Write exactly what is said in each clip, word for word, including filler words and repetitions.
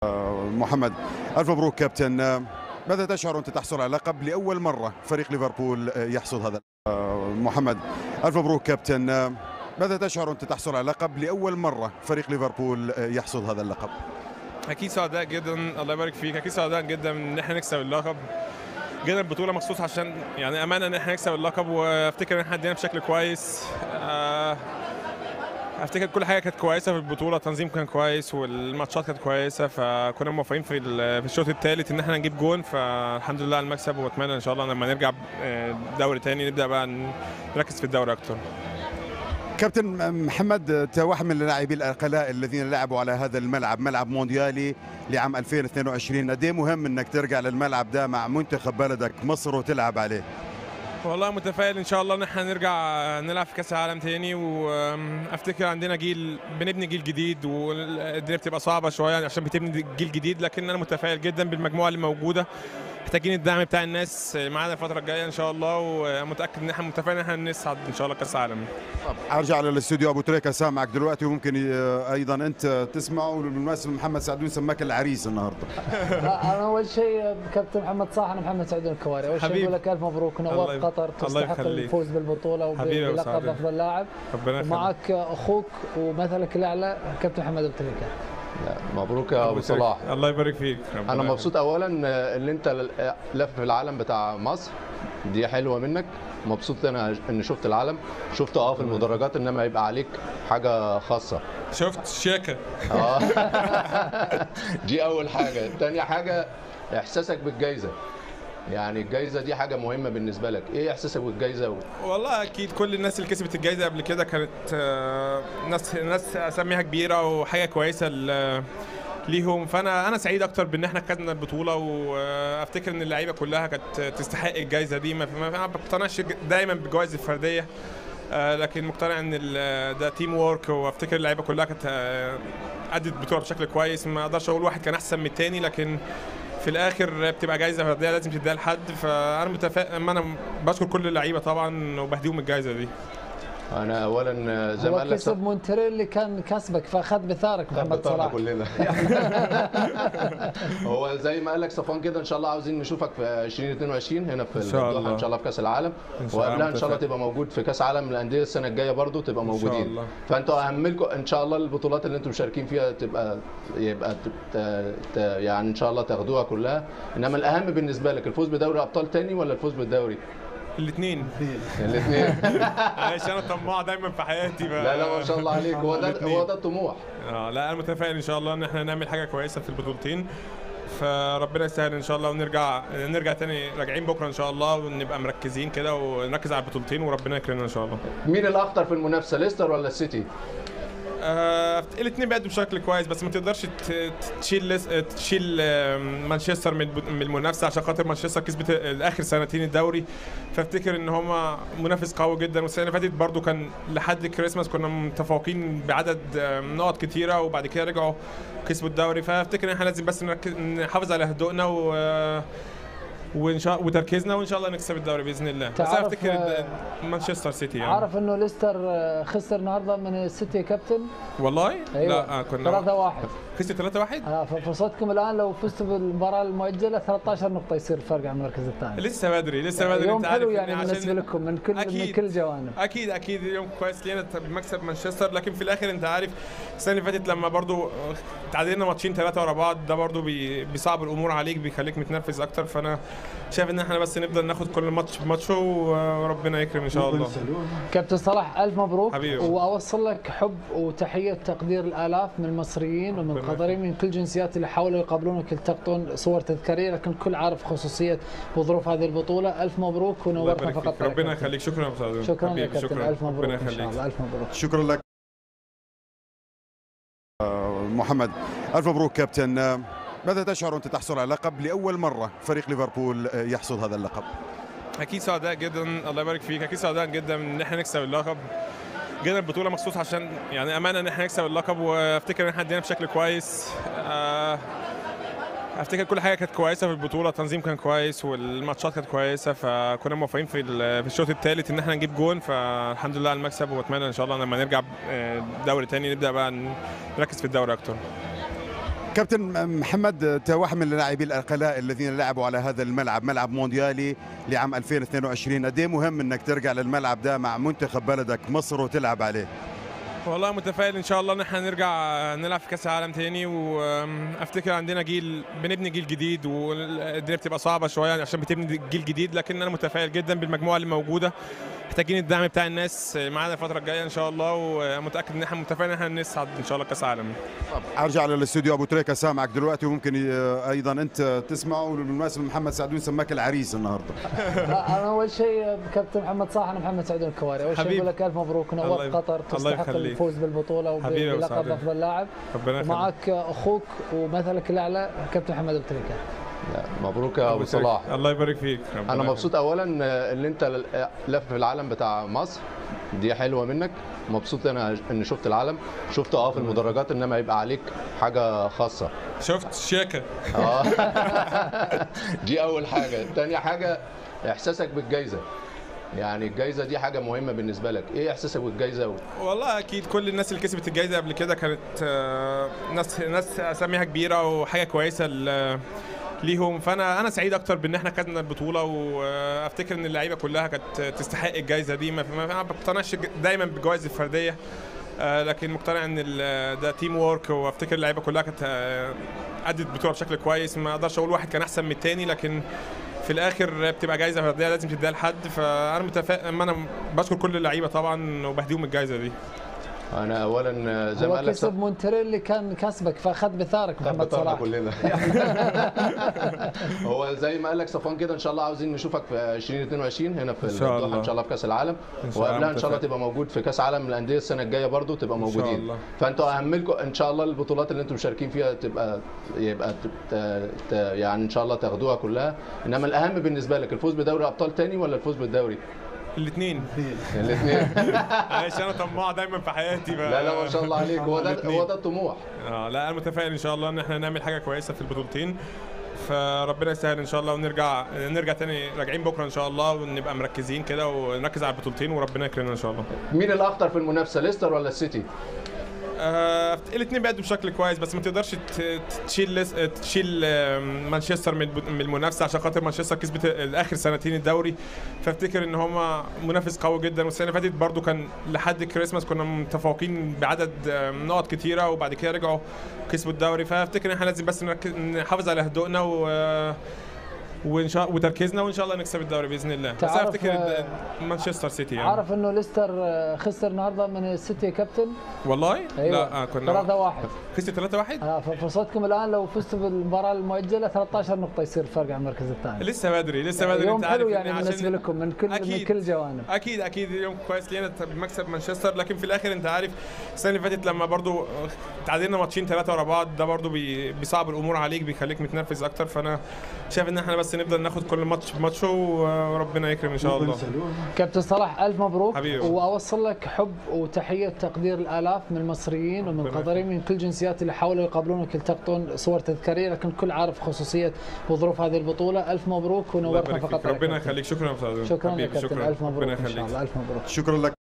محمد، ألف مبروك كابتن. ماذا تشعر أنت تحصل على لقب لأول مرة فريق ليفربول يحصد هذا؟ محمد، ألف مبروك كابتن. ماذا تشعر أنت تحصل على لقب لأول مرة فريق ليفربول يحصد هذا اللقب؟ أكيد سعداء جدا، الله يبارك فيك. أكيد سعداء جدا إن احنا نكسب اللقب. جينا البطولة مخصوص عشان يعني أمانة إن احنا نكسب اللقب، وأفتكر إن احنا ادينا بشكل كويس. افتكر كل حاجه كانت كويسه في البطوله، التنظيم كان كويس والماتشات كانت كويسه، فكنا موفقين في في الشوط الثالث ان احنا نجيب جون، فالحمد لله على المكسب. واتمنى ان شاء الله لما نرجع دوري ثاني نبدا بقى نركز في الدوري اكتر. كابتن محمد، انت واحد من اللاعبين القلاء الذين لعبوا على هذا الملعب، ملعب مونديالي لعام ألفين واثنين وعشرين، قد ايه مهم انك ترجع للملعب ده مع منتخب بلدك مصر وتلعب عليه؟ والله متفائل ان شاء الله ان احنا نرجع نلعب في كاس العالم تاني، وافتكر عندنا جيل بنبني جيل جديد، والدنيا بتبقى صعبه شويه عشان بتبني جيل جديد، لكن انا متفائل جدا بالمجموعه اللي موجوده. محتاجين الدعم بتاع الناس معانا الفتره الجايه ان شاء الله، ومتاكد ان احنا متفائلين ان احنا نصعد ان شاء الله كاس العالم. ارجع للاستوديو ابو تريكه، سامعك دلوقتي وممكن ايضا انت تسمعه. بالمناسبه محمد سعدون سماك العريس النهارده. انا اول شيء كابتن محمد صح، انا محمد سعدون الكواري. اول شيء اقول لك الف مبروك، نورت قطر، تستحق الفوز بالبطوله وبلقب افضل لاعب. ومعك اخوك ومثلك الاعلى كابتن محمد ابو تريكه. مبروك يا ابو صلاح، الله يبارك فيك. انا مبسوط اولا ان انت لف في العالم بتاع مصر، دي حلوه منك. مبسوط انا ان شفت العالم، شفت اه في المدرجات، انما يبقى عليك حاجه خاصه. شفت شياكه. اه دي اول حاجه. تاني حاجه احساسك بالجائزه، يعني الجائزه دي حاجه مهمه بالنسبه لك. ايه احساسك بالجائزه؟ و... والله اكيد كل الناس اللي كسبت الجائزه قبل كده كانت ناس ناس اساميها كبيره وحاجه كويسه ليهم، فانا انا سعيد اكتر بان احنا خدنا البطوله، وافتكر ان اللعيبه كلها كانت تستحق الجائزه دي. ما ما بقتنعش دايما بالجوائز الفرديه، لكن مقتنع ان ده تيم وورك، وافتكر اللعيبه كلها كانت ادت البطوله بشكل كويس. ما اقدرش اقول واحد كان احسن من الثاني، لكن في الاخر بتبقى جايزه فرديه لازم تديها لحد. فانا متفائل، انا بشكر كل اللعيبه طبعا وبهديهم الجائزه دي. انا اولا زي ما قال لك كسب مونتريال اللي كان كسبك، فاخذ بثارك محمد صلاح كلنا. هو زي ما قال لك صفوان كده، ان شاء الله عاوزين نشوفك في ألفين واثنين وعشرين هنا في الدوحه ان شاء الله في كاس العالم، وقبلها ان شاء الله تبقى موجود في كاس عالم الانديه السنه الجايه برضو تبقى موجودين. فانتوا اهم لكم ان شاء الله البطولات اللي انتم مشاركين فيها تبقى يبقى يعني ان شاء الله تاخدوها كلها. انما الاهم بالنسبه لك الفوز بدوري ابطال تاني ولا الفوز بالدوري؟ الاثنين الاثنين عشان انا طماع دايما في حياتي بقى. لا لا ما شاء الله عليك، هو ده هو ده الطموح. اه لا انا متفائل ان شاء الله ان احنا نعمل حاجه كويسه في البطولتين، فربنا يسهل ان شاء الله، ونرجع نرجع تاني راجعين بكره ان شاء الله، ونبقى مركزين كده ونركز على البطولتين وربنا يكرمنا ان شاء الله. مين الاخطر في المنافسه، ليستر ولا السيتي؟ آه الاثنين بيأدوا بشكل كويس، بس ما تقدرش تشيل تشيل مانشستر من المنافسه عشان خاطر مانشستر كسبت اخر سنتين الدوري، فافتكر ان هم منافس قوي جدا. والسنه اللي فاتت برده كان لحد الكريسماس كنا متفوقين بعدد نقط كتيره، وبعد كده رجعوا كسبوا الدوري. فافتكر ان احنا لازم بس نحافظ على هدوءنا و وان شاء وتركيزنا، وان شاء الله نكسب الدوري باذن الله. بس انا افتكر مانشستر سيتي يعني. عارف انه ليستر خسر النهارده من السيتي كابتن؟ والله؟ أيوة. لا كنا ثلاثة واحد. خسر ثلاثة واحد؟ اه ففرصتكم الان لو فزتوا بالمباراه المؤجله ثلاثة عشر نقطه يصير فرق عن المركز الثاني. لسه بدري لسه بدري. يوم حلو يعني بالنسبه لكم من كل أكيد. من كل جوانب. اكيد اكيد يوم كويس لينا بمكسب مانشستر، لكن في الاخر انت عارف السنه اللي فاتت لما برضو تعادلنا ماتشين ثلاثه ورا بعض، ده برضو بيصعب الامور عليك، بيخليك متنرفز اكتر. فانا شايف ان احنا بس نفضل ناخد كل ماتش بماتشه وربنا يكرم ان شاء الله. كابتن صلاح الف مبروك حبيبي. واوصل لك حب وتحيه وتقدير الالاف من المصريين ومن القطريين من كل الجنسيات اللي حاولوا يقابلونك يلتقطون صور تذكاريه، لكن الكل عارف خصوصيه وظروف هذه البطوله. الف مبروك ونورتنا فقط. ربنا يخليك. شكرا يا شكرا يا كابتن. الف مبروك ان شاء الله. الف مبروك. شكرا لك محمد. الف مبروك كابتن. ماذا تشعر أنت تحصل على لقب لأول مرة فريق ليفربول يحصد هذا اللقب؟ أكيد سعداء جدا، الله يبارك فيك. أكيد سعداء جدا إن احنا نكسب اللقب. جينا البطولة مخصوص عشان يعني أمانة إن احنا نكسب اللقب، وأفتكر إن احنا ادينا بشكل كويس. أفتكر كل حاجة كانت كويسة في البطولة، التنظيم كان كويس والماتشات كانت كويسة، فكنا موفقين في في الشوط الثالث إن احنا نجيب جون، فالحمد لله على المكسب. وأتمنى إن شاء الله لما نرجع دوري تاني نبدأ بقى نركز في الدوري أكتر. كابتن محمد، انت واحد من اللاعبين العقلاء الذين لعبوا على هذا الملعب، ملعب مونديالي لعام ألفين واثنين وعشرين، قد ايه مهم انك ترجع للملعب ده مع منتخب بلدك مصر وتلعب عليه؟ والله متفائل ان شاء الله ان احنا نرجع نلعب في كاس العالم تاني، وافتكر عندنا جيل بنبني جيل جديد، والدنيا بتبقى صعبه شويه عشان بتبني جيل جديد، لكن انا متفائل جدا بالمجموعه اللي موجوده. محتاجين الدعم بتاع الناس معانا الفتره الجايه ان شاء الله، ومتاكد ان احنا متفائلين ان احنا نصعد ان شاء الله كاس العالم. ارجع للاستوديو ابو تريكه، سامعك دلوقتي وممكن ايضا انت تسمعه. بالمناسبه محمد سعدون سماك العريس النهارده. انا اول شيء كابتن محمد صاحب انا محمد سعدون الكواري، اول شيء اقول لك الف مبروك، نورت قطر، تستحق الفوز بالبطوله وبلقب افضل لاعب، ومعك اخوك ومثلك الاعلى كابتن محمد ابو تريكه. مبروك يا ابو صلاح. الله يبارك فيك. انا مبسوط اولا ان انت لف في العالم بتاع مصر، دي حلوه منك. مبسوط انا ان شفت العالم، شفت اه في المدرجات، انما يبقى عليك حاجه خاصه. شفت شياكه. اه دي اول حاجه. تاني حاجه احساسك بالجائزه، يعني الجائزه دي حاجه مهمه بالنسبه لك. ايه احساسك بالجائزه؟ و... والله اكيد كل الناس اللي كسبت الجائزه قبل كده كانت ناس ناس اساميها كبيره وحاجه كويسه ليهم، فانا انا سعيد اكتر بان احنا خدنا البطوله، وافتكر ان اللعيبه كلها كانت تستحق الجائزه دي. ما بقتنعش دايما بالجوائز الفرديه، لكن مقتنع ان ده تيم وورك، وافتكر اللعيبه كلها كانت ادت البطوله بشكل كويس. ما اقدرش اقول واحد كان احسن من الثاني، لكن في الاخر بتبقى جائزه فرديه لازم تديها لحد. فانا متفائل، انا بشكر كل اللعيبه طبعا وبهديهم الجائزه دي. انا اولا زي ما قال لك كسب مونتريال اللي كان كسبك، فاخذ بثارك محمد صلاح كلنا. هو زي ما قال لك صفوان كده، ان شاء الله عاوزين نشوفك في ألفين واثنين وعشرين هنا في الدوحه ان شاء الله في كاس العالم، وقبلها ان شاء الله تبقى موجود في كاس عالم الانديه السنه الجايه برضو تبقى موجودين. فانتوا اهم لكم ان شاء الله البطولات اللي انتم مشاركين فيها تبقى يبقى يعني ان شاء الله تاخدوها كلها. انما الاهم بالنسبه لك الفوز بدوري ابطال تاني ولا الفوز بالدوري؟ الاثنين الاثنين. معلش انا طماع دايما في حياتي بقى. لا لا ما شاء الله عليك، هو ده هو ده الطموح. اه لا انا متفائل ان شاء الله ان احنا نعمل حاجه كويسه في البطولتين، فربنا يسهل ان شاء الله، ونرجع نرجع تاني راجعين بكره ان شاء الله، ونبقى مركزين كده ونركز على البطولتين وربنا يكرمنا ان شاء الله. مين الاخطر في المنافسه، ليستر ولا السيتي؟ آه الاثنين بيأدوا بشكل كويس، بس ما تقدرش تشيل تشيل مانشستر من المنافسه، عشان خاطر مانشستر كسبت اخر سنتين الدوري، فافتكر ان هم منافس قوي جدا. والسنه اللي فاتت برده كان لحد الكريسماس كنا متفوقين بعدد نقط كتيره، وبعد كده رجعوا كسبوا الدوري. فافتكر ان احنا لازم بس نحافظ على هدوءنا و وان شاء وتركيزنا، وان شاء الله نكسب الدوري باذن الله. بس افتكر مانشستر سيتي يعني. عارف انه ليستر خسر النهارده من السيتي يا كابتن؟ والله؟ أيوة. لا كنا ثلاثة واحد. خسر ثلاثة واحد؟ اه فرصتكم الان لو فزتوا بالمباراه المؤجله ثلاثة عشر نقطه يصير فرق عن المركز الثاني. لسه بدري لسه بدري. يوم حلو يعني بالنسبه لكم من كل أكيد من كل جوانب. اكيد اكيد يوم كويس لينا بمكسب مانشستر، لكن في الاخر انت عارف السنه اللي فاتت لما برضو تعادلنا ماتشين ثلاثه ورا بعض، ده برضو بيصعب الامور عليك، بيخليك متنرفز اكتر. فانا شايف ان احنا بس نفضل ناخد كل ماتش بماتشه وربنا يكرم ان شاء الله. كابتن صلاح الف مبروك حبيبي. واوصل لك حب وتحيه وتقدير الالاف من المصريين ومن القطريين من كل الجنسيات اللي حاولوا يقابلونك يلتقطون صور تذكاريه، لكن الكل عارف خصوصيه وظروف هذه البطوله. الف مبروك ونورتنا في قطر. ربنا يخليك. شكرا يا استاذ. شكرا لك كابتن. الف مبروك ان شاء الله. الف مبروك. شكرا لك.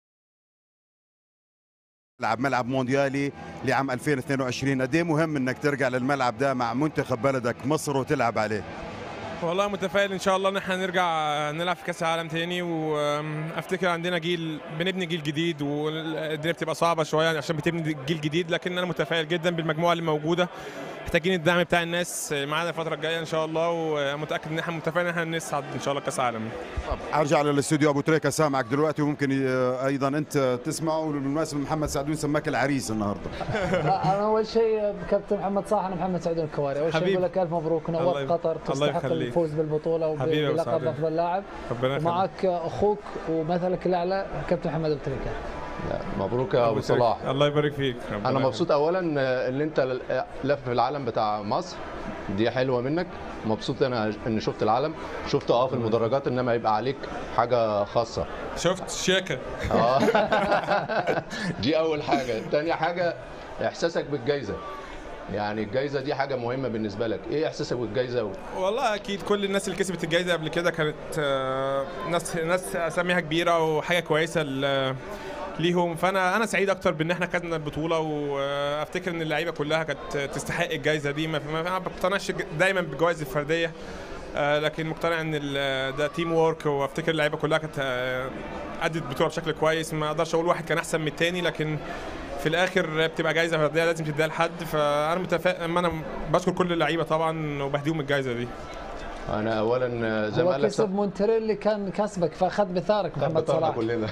لعب ملعب مونديالي لعام ألفين واثنين وعشرين، قد ايه مهم انك ترجع للملعب ده مع منتخب بلدك مصر وتلعب عليه؟ والله متفائل ان شاء الله ان احنا نرجع نلعب في كاس العالم تاني، وافتكر عندنا جيل بنبني جيل جديد، والدنيا بتبقى صعبه شويه عشان بتبني جيل جديد، لكن انا متفائل جدا بالمجموعه اللي موجوده. محتاجين الدعم بتاع الناس معانا الفتره الجايه ان شاء الله، ومتاكد ان احنا متفائلين ان احنا نصعد ان شاء الله كاس العالم. ارجع للاستوديو ابو تريكه، سامعك دلوقتي وممكن ايضا انت تسمعه. بالمناسبه محمد سعدون سماك العريس النهارده. انا اول شيء كابتن محمد صاحب انا محمد سعدون الكواري، اول شيء اقول لك الف مبروك، نورت قطر، تستحق الفوز بالبطوله وبلقب افضل لاعب، ومعك اخوك ومثلك الاعلى كابتن محمد ابو تريكه. مبروك يا ابو صلاح. الله يبارك فيك. انا مبسوط اولا ان انت لف في العالم بتاع مصر، دي حلوه منك. مبسوط انا ان شفت العالم، شفت اه في المدرجات، انما يبقى عليك حاجه خاصه. شفت شياكه. اه دي اول حاجه. تاني حاجه احساسك بالجائزه، يعني الجائزه دي حاجه مهمه بالنسبه لك. ايه احساسك بالجائزه؟ و... والله اكيد كل الناس اللي كسبت الجائزه قبل كده كانت ناس ناس اساميها كبيره وحاجه كويسه ليهم. فانا انا سعيد اكتر بان احنا خدنا البطوله، وافتكر ان اللعيبه كلها كانت تستحق الجائزه دي. ما بقتنعش دايما بالجوائز الفرديه، لكن مقتنع ان ده تيم وورك، وافتكر اللعيبه كلها كانت ادت البطوله بشكل كويس. ما اقدرش اقول واحد كان احسن من الثاني، لكن في الاخر بتبقى جائزه فرديه لازم تديها لحد. فانا متفائل، انا بشكر كل اللعيبه طبعا وبهديهم الجائزه دي. انا اولا زي ما قال لك كسب مونتريال اللي كان كسبك فاخذ بثارك محمد صلاح كلنا.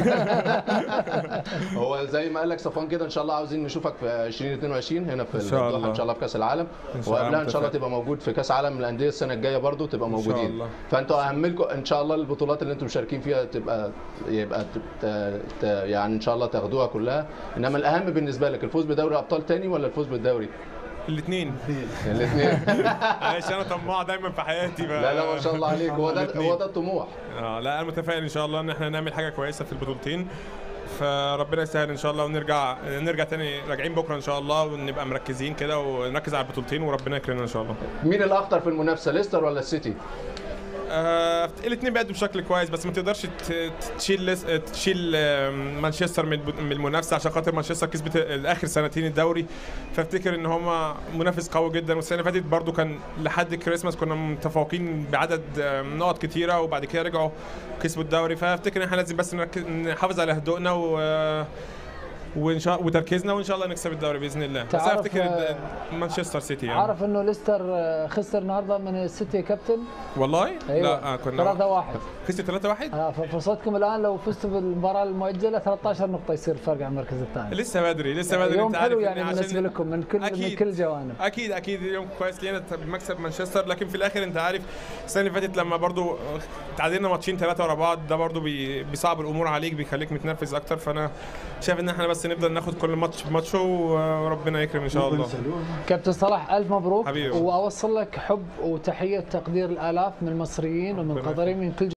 هو زي ما قال لك صفوان كده، ان شاء الله عاوزين نشوفك في ألفين واثنين وعشرين هنا في الدوحه ان شاء الله في كاس العالم، وقبلها ان شاء الله تبقى موجود في كاس عالم الانديه السنه الجايه برضو تبقى موجودين. فانتوا اهم لكم ان شاء الله البطولات اللي انتم مشاركين فيها تبقى يبقى يعني ان شاء الله تاخدوها كلها. انما الاهم بالنسبه لك الفوز بدوري ابطال تاني ولا الفوز بالدوري؟ الاثنين الاثنين عشان انا طماع دايما في حياتي بقى. لا لا ما شاء الله عليك، هو ده هو ده الطموح. اه لا انا متفائل ان شاء الله ان احنا نعمل حاجه كويسه في البطولتين، فربنا يسهل ان شاء الله، ونرجع نرجع تاني راجعين بكره ان شاء الله، ونبقى مركزين كده ونركز على البطولتين وربنا يكرمنا ان شاء الله. مين الاخطر في المنافسه، ليستر ولا السيتي؟ آه الاثنين بيأدوا بشكل كويس، بس ما تقدرش تشيل تشيل مانشستر من المنافسه، عشان خاطر مانشستر كسبت اخر سنتين الدوري. فافتكر ان هم منافس قوي جدا، والسنه اللي فاتت برده كان لحد الكريسماس كنا متفوقين بعدد نقط كتيره، وبعد كده رجعوا كسبوا الدوري. فافتكر ان احنا لازم بس نحافظ على هدوءنا و وان شاء وتركيزنا، وان شاء الله نكسب الدوري باذن الله. بس افتكر مانشستر سيتي يعني. عارف انه ليستر خسر النهارده من السيتي يا كابتن؟ والله؟ أيوة. لا آه كنا ثلاثة واحد خسر ثلاثة واحد؟ اه ففرصتكم الان لو فزتوا بالمباراه المؤجله ثلاثة عشر نقطه يصير فرق عن المركز الثاني. لسه بدري لسه بدري. يوم حلو يعني بالنسبه لكم من كل أكيد. من كل جوانب. اكيد اكيد يوم كويس لينا بمكسب مانشستر، لكن في الاخر انت عارف السنه اللي فاتت لما برضو تعادلنا ماتشين ثلاثه ورا بعض، ده برضو بيصعب الامور عليك، بيخليك متنرفز اكتر. فانا شايف ان احنا بس نفضل ناخد كل ماتش بماتشه وربنا يكرم ان شاء الله. كابتن صلاح الف مبروك حبيبي، واوصل لك حب وتحيه وتقدير الالاف من المصريين ومن القطريين من كل